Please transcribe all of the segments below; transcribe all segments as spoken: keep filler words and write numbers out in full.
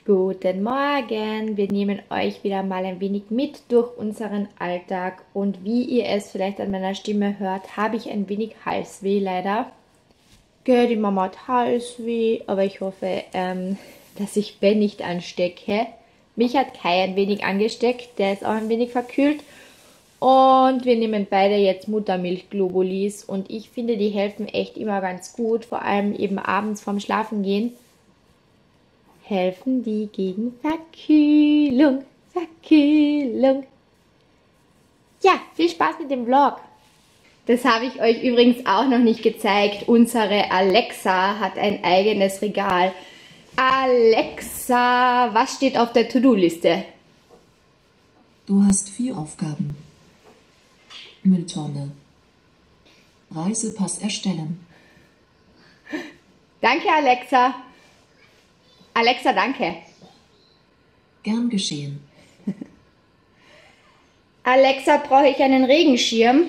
Guten Morgen! Wir nehmen euch wieder mal ein wenig mit durch unseren Alltag und wie ihr es vielleicht an meiner Stimme hört, habe ich ein wenig Halsweh leider. Gell, die Mama hat Halsweh, aber ich hoffe, ähm, dass ich Ben nicht anstecke. Mich hat Kai ein wenig angesteckt, der ist auch ein wenig verkühlt. Und wir nehmen beide jetzt Muttermilch-Globulis und ich finde, die helfen echt immer ganz gut, vor allem eben abends vorm Schlafengehen. Helfen die gegen Verkühlung, Verkühlung. Ja, viel Spaß mit dem Vlog. Das habe ich euch übrigens auch noch nicht gezeigt. Unsere Alexa hat ein eigenes Regal. Alexa, was steht auf der To-Do-Liste? Du hast vier Aufgaben. Mülltonne. Reisepass erstellen. Danke, Alexa. Alexa, danke. Gern geschehen. Alexa, brauche ich einen Regenschirm?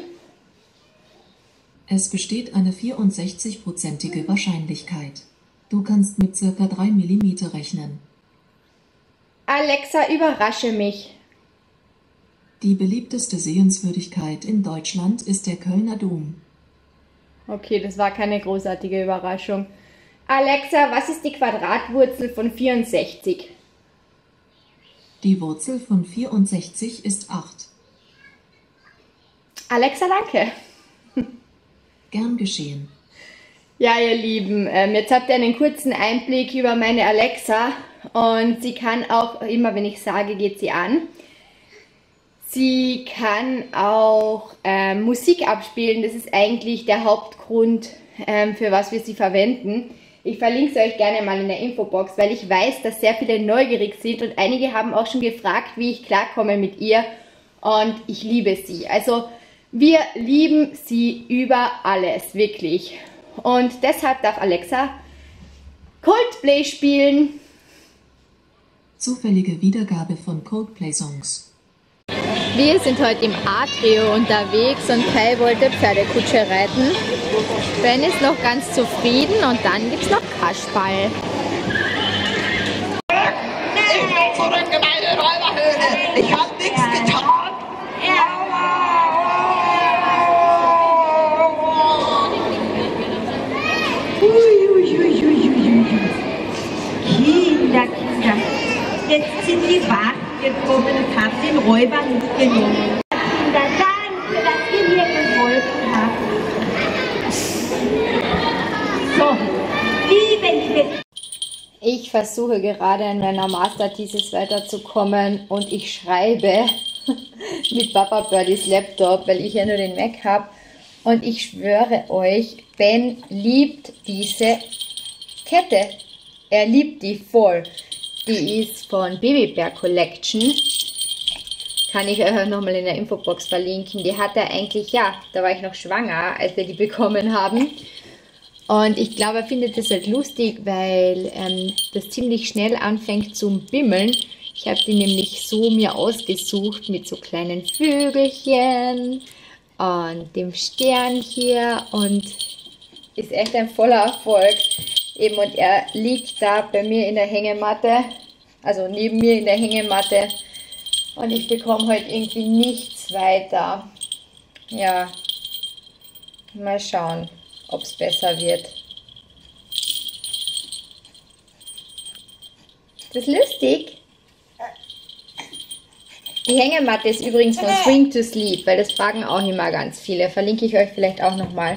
Es besteht eine vierundsechzig-prozentige Wahrscheinlichkeit. Du kannst mit circa drei Millimeter rechnen. Alexa, überrasche mich. Die beliebteste Sehenswürdigkeit in Deutschland ist der Kölner Dom. Okay, das war keine großartige Überraschung. Alexa, was ist die Quadratwurzel von vierundsechzig? Die Wurzel von vierundsechzig ist acht. Alexa, danke. Gern geschehen. Ja, ihr Lieben, ähm, jetzt habt ihr einen kurzen Einblick über meine Alexa und sie kann auch, immer wenn ich sage, geht sie an. Sie kann auch ähm, Musik abspielen, das ist eigentlich der Hauptgrund, ähm, für was wir sie verwenden. Ich verlinke es euch gerne mal in der Infobox, weil ich weiß, dass sehr viele neugierig sind und einige haben auch schon gefragt, wie ich klarkomme mit ihr und ich liebe sie. Also wir lieben sie über alles, wirklich. Und deshalb darf Alexa Coldplay spielen. Zufällige Wiedergabe von Coldplay-Songs. Wir sind heute im Atrio unterwegs und Kai wollte Pferdekutsche reiten. Ben ist noch ganz zufrieden und dann gibt es noch Kasperl. Ich bin zurück in meine Räuberhöhle. Ich hab nichts getan. Kinder, Kinder, jetzt sind die Wachen gekommen und haben den Räuber mitgenommen. Kinder, danke, dass ihr mir geholfen habt. So, liebe, liebe. Ich versuche gerade in meiner Master Thesis weiterzukommen und ich schreibe mit Papa Birdies Laptop, weil ich ja nur den Mac habe. Und ich schwöre euch, Ben liebt diese Kette. Er liebt die voll. Die ist von Babybär Collection. Kann ich euch nochmal in der Infobox verlinken. Die hat er eigentlich, ja, da war ich noch schwanger, als wir die bekommen haben. Und ich glaube, er findet das halt lustig, weil ähm, das ziemlich schnell anfängt zu bimmeln. Ich habe die nämlich so mir ausgesucht mit so kleinen Vögelchen und dem Stern hier und ist echt ein voller Erfolg. Eben, und er liegt da bei mir in der Hängematte, also neben mir in der Hängematte und ich bekomme heute irgendwie nichts weiter. Ja, mal schauen, ob es besser wird. Ist das lustig? Die Hängematte ist übrigens von Swing to Sleep, weil das fragen auch immer ganz viele. Verlinke ich euch vielleicht auch nochmal.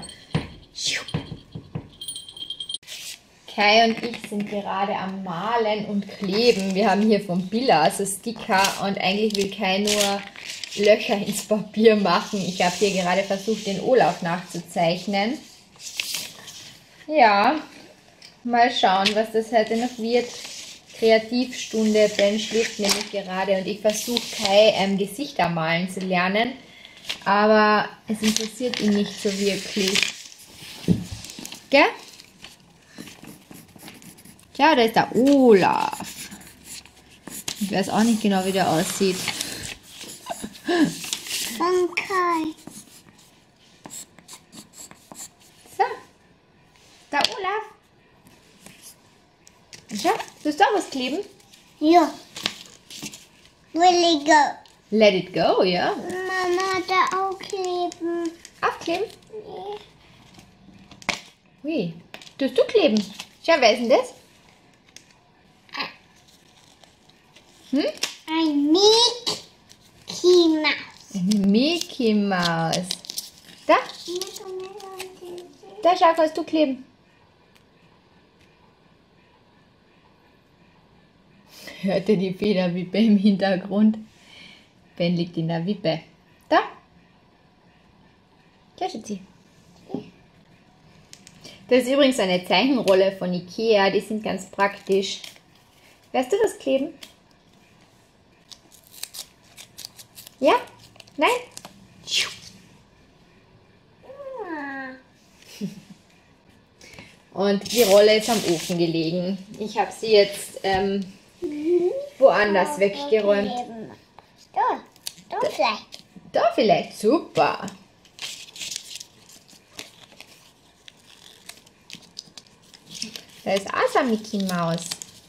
Kai und ich sind gerade am Malen und Kleben. Wir haben hier vom Billa also Sticker und eigentlich will Kai nur Löcher ins Papier machen. Ich habe hier gerade versucht, den Olaf nachzuzeichnen. Ja, mal schauen, was das heute noch wird. Kreativstunde, Ben schläft nämlich gerade und ich versuche Kai ähm, Gesichter malen zu lernen, aber es interessiert ihn nicht so wirklich. Gell? Tja, da ist der Olaf. Ich weiß auch nicht genau, wie der aussieht. Von Kai. So, der Olaf. Schau, du hast auch was kleben? Ja. Will ich go? Let it go, ja. Mama, da aufkleben. Aufkleben? Wie? Tust du kleben? Schau, wer ist denn das? Hm? Ein Mickey Mouse. Eine Mickey Maus. Da? Da, schau, kannst du kleben. Hört ihr die Federwippe im Hintergrund? Ben liegt in der Wippe. Da? Da steht sie. Das ist übrigens eine Zeichenrolle von Ikea. Die sind ganz praktisch. Weißt du das kleben? Ja? Nein? Und die Rolle ist am Ofen gelegen. Ich habe sie jetzt ähm, woanders weggeräumt. Da, da vielleicht. Da vielleicht, super. Da ist auch so ein Mickey Maus.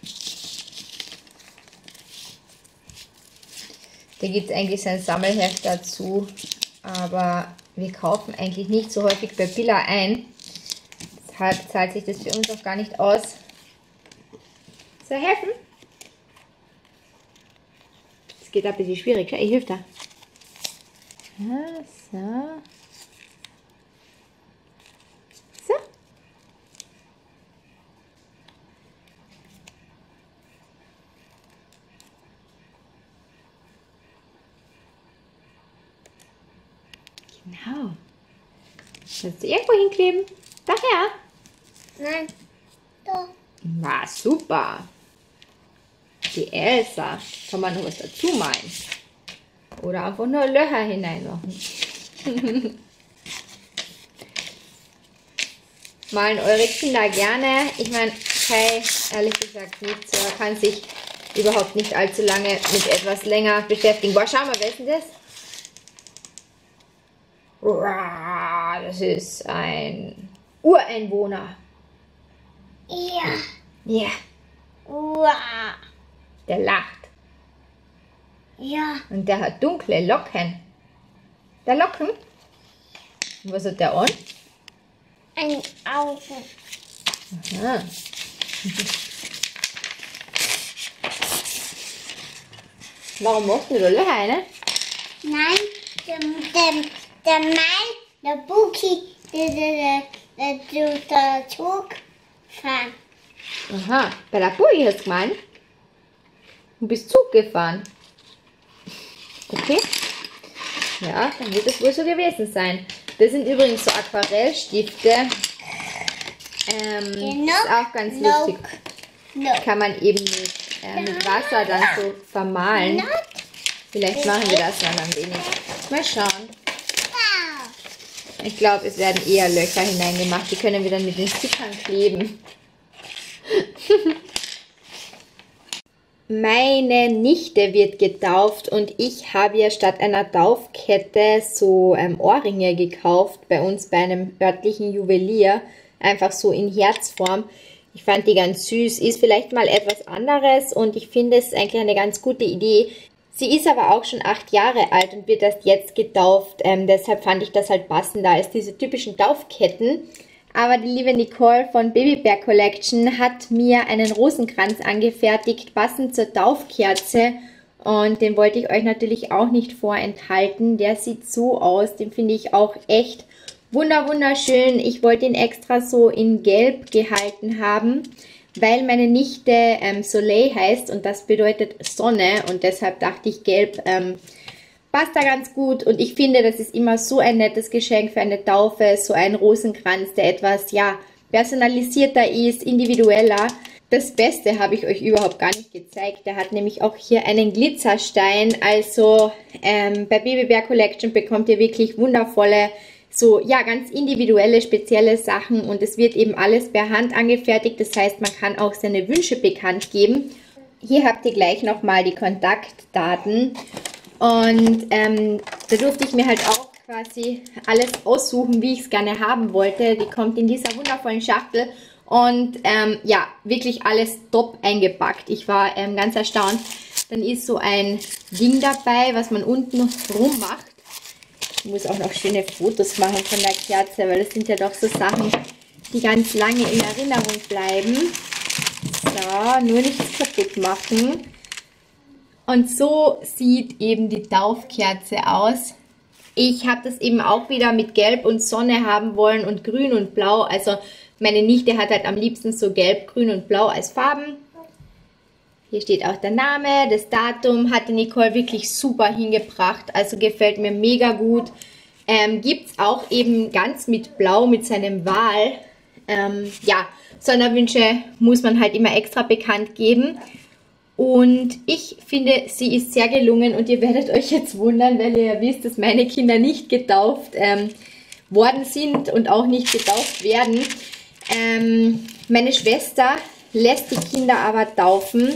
Da gibt es eigentlich so ein Sammelheft dazu, aber wir kaufen eigentlich nicht so häufig bei Billa ein. Deshalb zahlt sich das für uns auch gar nicht aus. Soll ich helfen? Das geht ein bisschen schwierig. Ich helfe da. Ja, so. So. Genau. Kannst du irgendwo hinkleben? Daher. Nein. Da. Na, super. Die Elsa. Kann man noch was dazu malen? Oder einfach nur Löcher hineinmachen. Malen eure Kinder gerne. Ich meine, Kai, ehrlich gesagt nicht so. Er kann sich überhaupt nicht allzu lange mit etwas länger beschäftigen. Boah, schau mal, wer ist denn das? Das ist ein Ureinwohner. Ja. Ja, Wow. der lacht. Ja. Und der hat dunkle Locken. Der Locken? Und was hat der an? Ein Auge. Aha. Warum machst du da Löcher rein? Nein, der, der, der Mai, der Buki, der, der, der, der, der Zug fahren. Aha, bei der Bulli hast du gemeint? Du bist Zug gefahren. Okay. Ja, dann wird es wohl so gewesen sein. Das sind übrigens so Aquarellstifte. Ähm, Genau. ist auch ganz Nope. lustig. No. Kann man eben mit, äh, mit Wasser dann so vermalen. Not. Vielleicht machen wir das dann ein wenig. Mal schauen. Wow. Ich glaube, es werden eher Löcher hineingemacht. Die können wir dann mit den Stickern kleben. Meine Nichte wird getauft und ich habe ja statt einer Taufkette so ähm, Ohrringe gekauft bei uns bei einem örtlichen Juwelier. Einfach so in Herzform. Ich fand die ganz süß. Ist vielleicht mal etwas anderes und ich finde es eigentlich eine ganz gute Idee. Sie ist aber auch schon acht Jahre alt und wird erst jetzt getauft. Ähm, deshalb fand ich das halt passender als diese typischen Taufketten. Aber die liebe Nicole von Baby Bear Collection hat mir einen Rosenkranz angefertigt, passend zur Taufkerze. Und den wollte ich euch natürlich auch nicht vorenthalten. Der sieht so aus, den finde ich auch echt wunder wunderschön. Ich wollte ihn extra so in Gelb gehalten haben, weil meine Nichte ähm, Soleil heißt und das bedeutet Sonne. Und deshalb dachte ich, Gelb ähm, passt da ganz gut und ich finde, das ist immer so ein nettes Geschenk für eine Taufe, so ein Rosenkranz, der etwas, ja, personalisierter ist, individueller. Das Beste habe ich euch überhaupt gar nicht gezeigt. Der hat nämlich auch hier einen Glitzerstein, also ähm, bei Baby Bear Collection bekommt ihr wirklich wundervolle, so, ja, ganz individuelle, spezielle Sachen und es wird eben alles per Hand angefertigt, das heißt, man kann auch seine Wünsche bekannt geben. Hier habt ihr gleich nochmal die Kontaktdaten. Und ähm, da durfte ich mir halt auch quasi alles aussuchen, wie ich es gerne haben wollte. Die kommt in dieser wundervollen Schachtel Und ähm, ja, wirklich alles top eingepackt. Ich war ähm, ganz erstaunt. Dann ist so ein Ding dabei, was man unten rum macht. Ich muss auch noch schöne Fotos machen von der Kerze, weil das sind ja doch so Sachen, die ganz lange in Erinnerung bleiben. So, nur nichts kaputt machen. Und so sieht eben die Taufkerze aus. Ich habe das eben auch wieder mit Gelb und Sonne haben wollen und Grün und Blau. Also meine Nichte hat halt am liebsten so Gelb, Grün und Blau als Farben. Hier steht auch der Name, das Datum, hat die Nicole wirklich super hingebracht. Also gefällt mir mega gut. Ähm, gibt es auch eben ganz mit Blau, mit seinem Wal. Ähm, ja, Sonderwünsche muss man halt immer extra bekannt geben. Und ich finde, sie ist sehr gelungen und ihr werdet euch jetzt wundern, weil ihr ja wisst, dass meine Kinder nicht getauft ähm, worden sind und auch nicht getauft werden. Ähm, meine Schwester lässt die Kinder aber taufen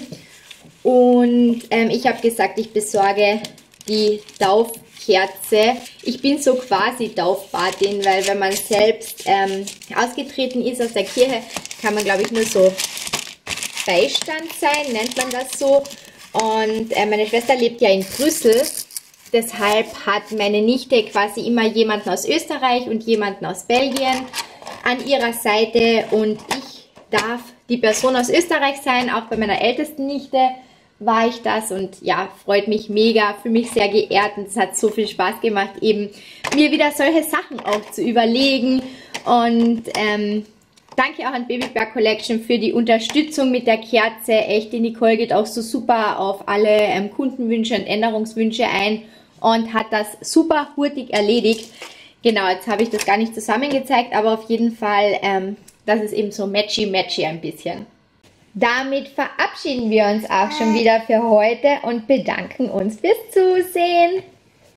und ähm, ich habe gesagt, ich besorge die Taufkerze. Ich bin so quasi Taufpatin, weil wenn man selbst ähm, ausgetreten ist aus der Kirche, kann man, glaube ich, nur so Beistand sein, nennt man das so. Und äh, meine Schwester lebt ja in Brüssel, deshalb hat meine Nichte quasi immer jemanden aus Österreich und jemanden aus Belgien an ihrer Seite und ich darf die Person aus Österreich sein. Auch bei meiner ältesten Nichte war ich das und ja, freut mich mega, fühle mich sehr geehrt und es hat so viel Spaß gemacht, eben mir wieder solche Sachen auch zu überlegen. Und ähm, danke auch an Babybär Collection für die Unterstützung mit der Kerze. Echt, die Nicole geht auch so super auf alle ähm, Kundenwünsche und Änderungswünsche ein und hat das super hurtig erledigt. Genau, jetzt habe ich das gar nicht zusammen gezeigt, aber auf jeden Fall, ähm, das ist eben so matchy-matchy ein bisschen. Damit verabschieden wir uns auch schon wieder für heute und bedanken uns fürs Zusehen.